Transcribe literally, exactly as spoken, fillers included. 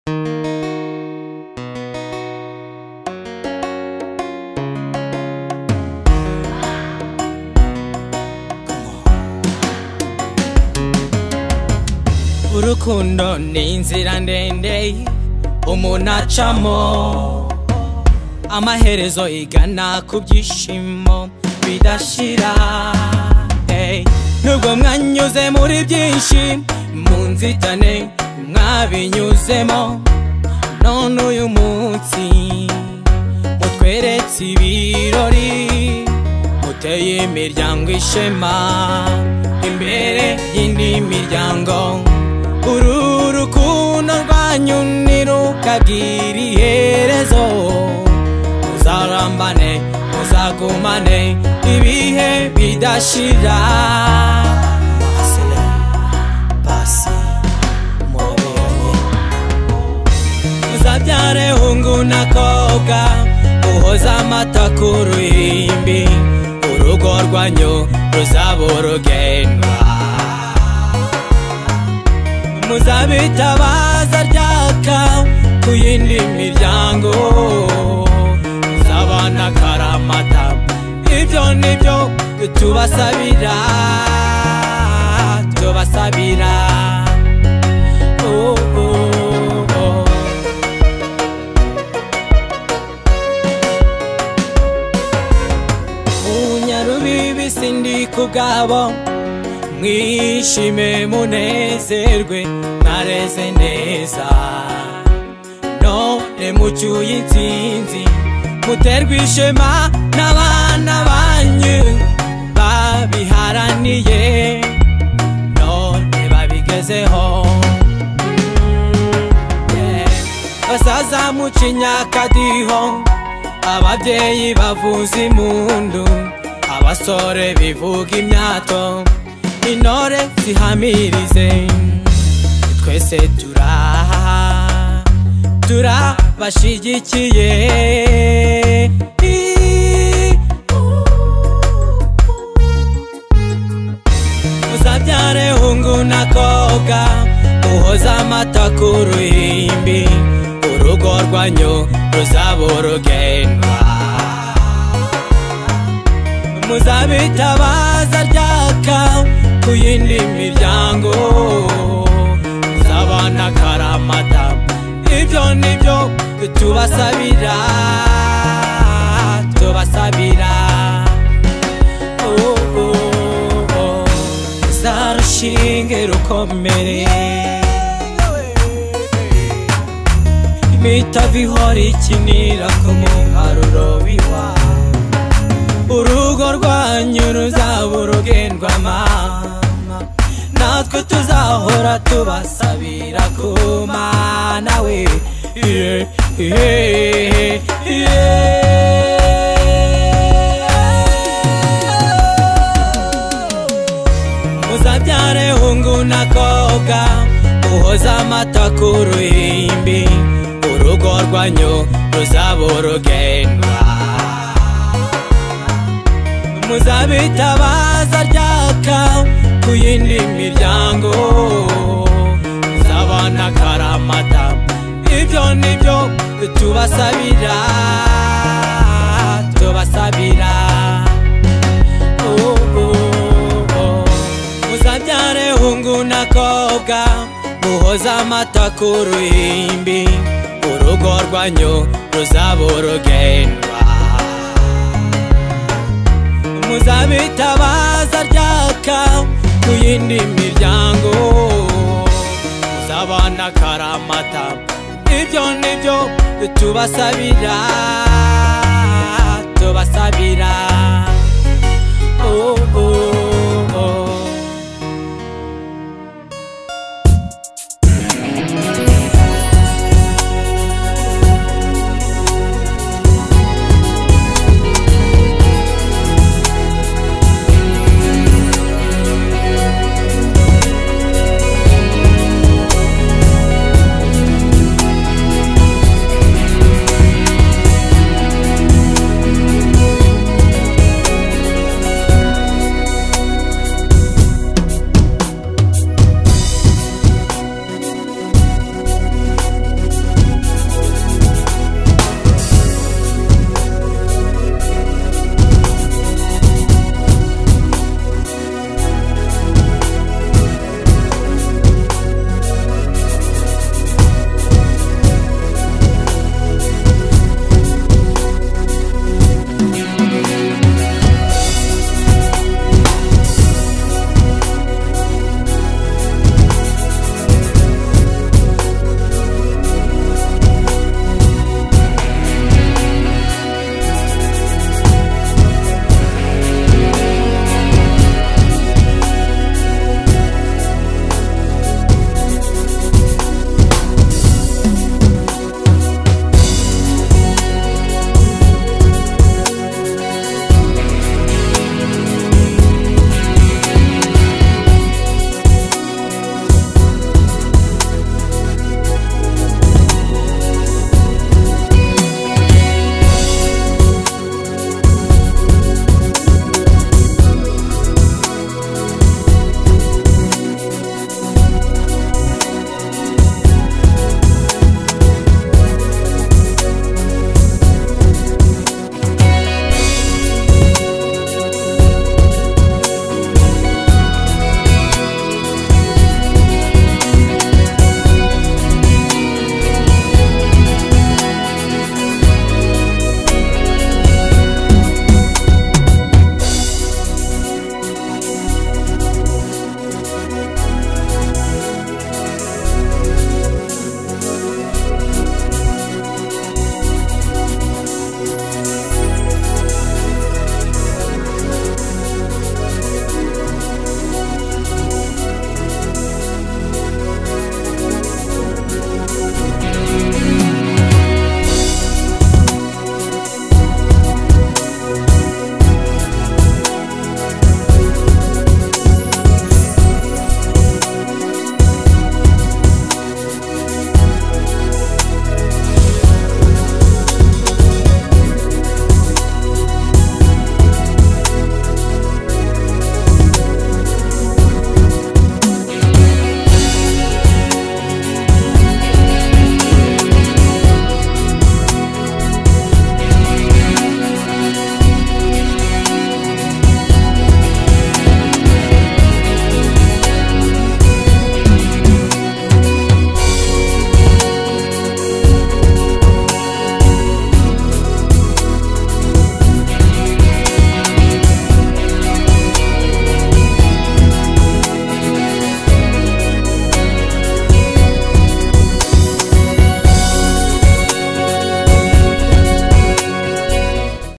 Urukundo ni inzira ndende umuntu acamo, amaherezo igana ku byishimo bidashira. Hey, nubwo mwanyuze muri byinshi mu nzitane mwabinyuzemo, none uyu munsi mutweretse ibirori, muteye imiryango ishema imbere y'indi miryango. Uru rukundo rwanyu ntirukagira iherezo, muzarambane muzagumane ibihe bidashira. Muzabyare hungu na kobwa, uhoza amata ku ruhimbi, urugo rwanyu ruzaba urugendwa. Muzabitabaza ryaka ku yindi miryango, muzabana akaramata. Ibyo nibyo tubasabira, tubasabira. Oh, oh, oh. Munyarubibi sindi kubwabo, mwishime munezerwe mwareze neza, none mucyuye intsinzi, muterwe ishema n'abana banyu babiharaniye, none babigezeho. Basaza mucinya akadiho, ababyeyi bavuza impundu, abasore bivuga imyato, intore zihamirize. Twese turaha turabashigikiye. Muzabyare hungu na kobwa, uhoza amata ku ruhimbi, urugo rwanyu ruzaba urugendwa. Muzabitabaza ryaka ku yindi miryango, muzabana akaramata. Ibyo nibyo tubasabira, tubasabira. Oh, oh, oh. Zarushinge rukomere, imitavu ihora ikinira ku muharuro biwa. Urugo rwanyu ruzaba urugendwa mama, natwe tuzahora tubasabira ku Mana we. Yeah, yeah, yeah. Muzabyare hungu na kobwa, uhoza amata ku ruhimbi, urugo rwanyu ruzaba urugendwa. Muzabitabaza ryaka ku yindi miryango, muzabana akaramata. Ibyo nibyo tubasabira, tubasabira. Oh, oh, oh. Muzabyare hungu na kobwa, muhoza amata ku ruhimbi, urugo rwanyu ruzaba urugendwa. Muzabitabaza ryaka ku yindi miryango, muzabana akaramata. Ibyo nibyo tubasabira, tubasabira. Oh.